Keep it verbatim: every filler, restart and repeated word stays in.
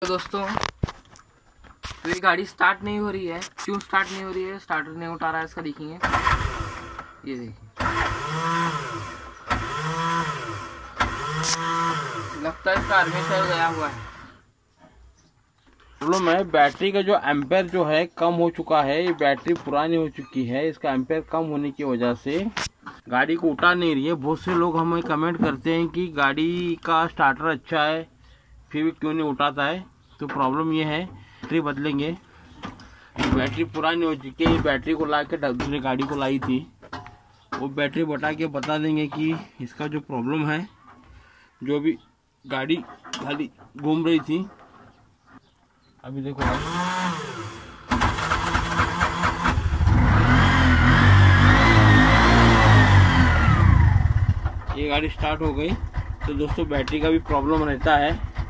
तो दोस्तों तो ये गाड़ी स्टार्ट नहीं हो रही है। क्यों स्टार्ट नहीं हो रही है? स्टार्टर नहीं उठा रहा है इसका। देखेंगे, ये देखिए, लगता है इसका आर्मेचर गया हुआ है। प्रॉब्लम है बैटरी का जो एम्पेयर जो है कम हो चुका है। ये बैटरी पुरानी हो चुकी है, इसका एम्पेयर कम होने की वजह से गाड़ी को उठा नहीं रही है। बहुत से लोग हमें कमेंट करते हैं कि गाड़ी का स्टार्टर अच्छा है फिर भी क्यों नहीं उठाता है। तो प्रॉब्लम ये है, बैटरी बदलेंगे। बैटरी पुरानी हो चुकी है। बैटरी को ला के दूसरी गाड़ी को लाई थी, वो बैटरी बता के बता देंगे कि इसका जो प्रॉब्लम है, जो भी गाड़ी खाली घूम रही थी। अभी देखो ये गाड़ी स्टार्ट हो गई। तो दोस्तों बैटरी का भी प्रॉब्लम रहता है।